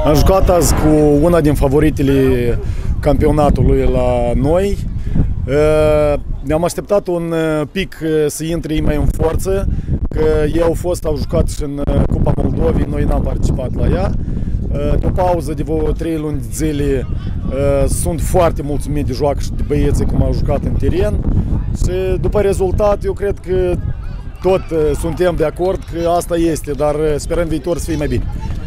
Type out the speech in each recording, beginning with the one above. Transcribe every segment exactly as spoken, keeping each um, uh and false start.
Am jucat azi cu una din favoritele campionatului la noi. Ne-am așteptat un pic să intre ei mai în forță, că ei au fost, au jucat și în Cupa Moldovei, noi n-am participat la ea. Pe o pauză de vreo trei luni de zile sunt foarte mulțumit de joacă și de băieții cum au jucat în teren. Și după rezultat, eu cred că tot suntem de acord că asta este, dar sperăm viitor să fie mai bine.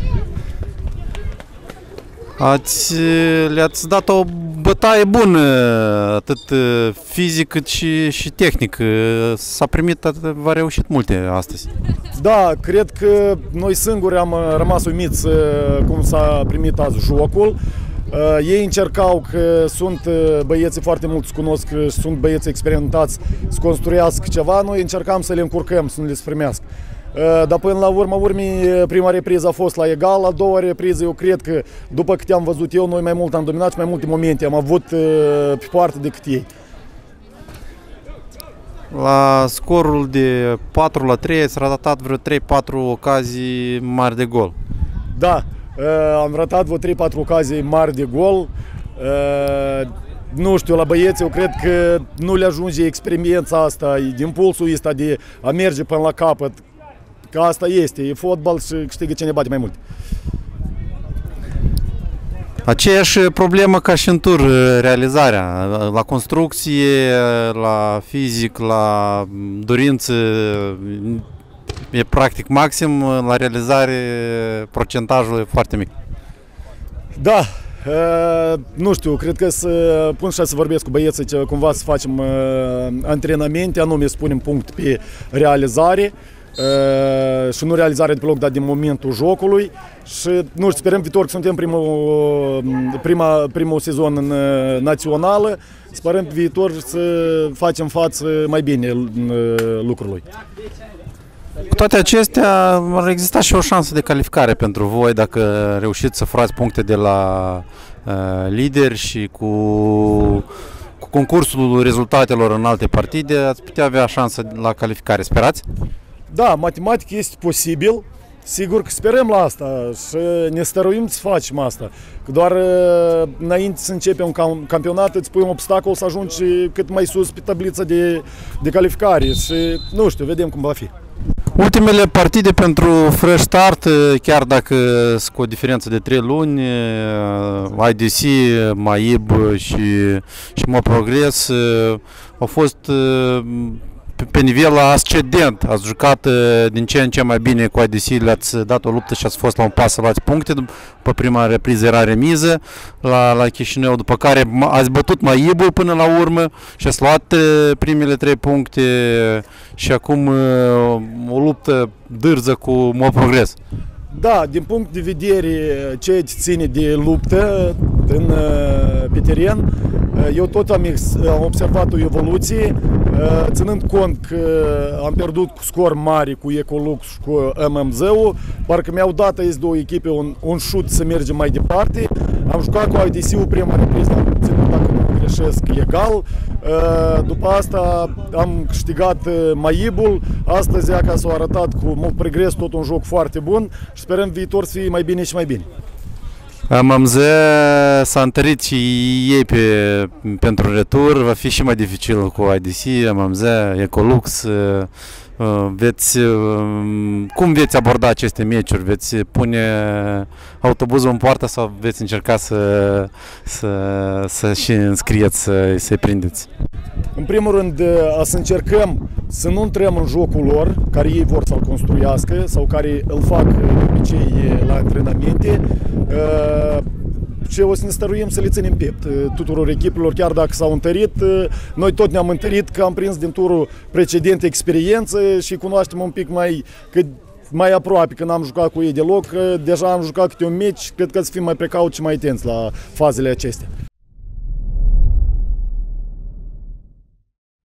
Ați, le-ați dat o bătaie bună, atât fizic cât și, și tehnic. S-a primit, v-a reușit multe astăzi. Da, cred că noi singuri am rămas uimiți cum s-a primit azi jocul. Ei încercau, că sunt băieții foarte mulți, cunosc, sunt băieți experimentați să construiască ceva, noi încercam să le încurcăm, să nu le primească. Dar până la urmă, urmii, prima repriză a fost la egal, a doua repriză eu cred că, după câte am văzut eu, noi mai mult am dominat și mai multe momente am avut pe poartă decât ei. La scorul de patru la trei ați ratat vreo trei patru ocazii mari de gol. Da, am ratat vreo trei patru ocazii mari de gol. Nu știu, la băieți, eu cred că nu le ajunge experiența asta, impulsul ăsta de a merge până la capăt. Că asta este, e fotbal și câștigă cine bate mai mult. Aceeași problemă ca și în tur, realizarea, la construcție, la fizic, la dorință, e practic maxim, la realizare procentajul e foarte mic. Da, nu știu, cred că să pun și să vorbesc cu băieții, ce cumva să facem antrenamente, anume să punem punct pe realizare. Uh, și nu realizare de pe loc, dar din momentul jocului și nu știu, sperăm viitor că suntem primul, prima, primul sezon în uh, națională, sperăm pe viitor să facem față mai bine uh, lucrului. Cu toate acestea, ar exista și o șansă de calificare pentru voi dacă reușiți să furați puncte de la uh, lideri și cu, cu concursul rezultatelor în alte partide ați putea avea șansă la calificare. Sperați? Da, matematic este posibil, sigur că sperăm la asta și ne stăruim să facem asta. Că doar înainte să începe un campionat îți pui un obstacol să ajungi cât mai sus pe tablița de, de calificare și nu știu, vedem cum va fi. Ultimele partide pentru Fresh Start, chiar dacă sunt cu o diferență de trei luni, I D C, Maib și, și Mo Progress au fost pe nivel ascendent. Ați jucat din ce în ce mai bine cu I D C, le-ați dat o luptă și ați fost la un pas să luați puncte. După prima repriză era remiză la, la Chișinău, după care ați bătut Maibul până la urmă și ați luat primele trei puncte și acum o luptă dârză cu Mo Progress. Da, din punct de vedere ce ține de luptă în, pe teren, eu tot am, am observat o evoluție, ținând cont că am pierdut cu scor mare cu Ecolux și cu M M Z-ul, parcă mi-au dat aici două echipe un, un șut să mergem mai departe. Am jucat cu I D C-ul prima repriză, am ținut, dacă nu greșesc, egal. După asta am câștigat Maibul, astăzi ca s-a arătat cu mult progres, tot un joc foarte bun și sperăm viitor să fie mai bine și mai bine. M M Z s-a întărit și ei pe, pentru retur, va fi și mai dificil cu I D C, M M Z, Ecolux. Veți, cum veți aborda aceste meciuri? Veți pune autobuzul în poartă sau veți încerca să, să, să și înscrieți, să, să-i prindeți? În primul rând, să încercăm să nu intrăm în jocul lor, care ei vor să-l construiască sau care îl fac de obicei la antrenamente. Și o să ne stăruim să le ținem piept tuturor echipelor, chiar dacă s-au întărit. Noi tot ne-am întărit, că am prins din turul precedent experiență și cunoaștem un pic mai, cât mai aproape, când am jucat cu ei deloc. Deja am jucat câte un meci, cred că să fim mai precauți și mai atenți la fazele acestea.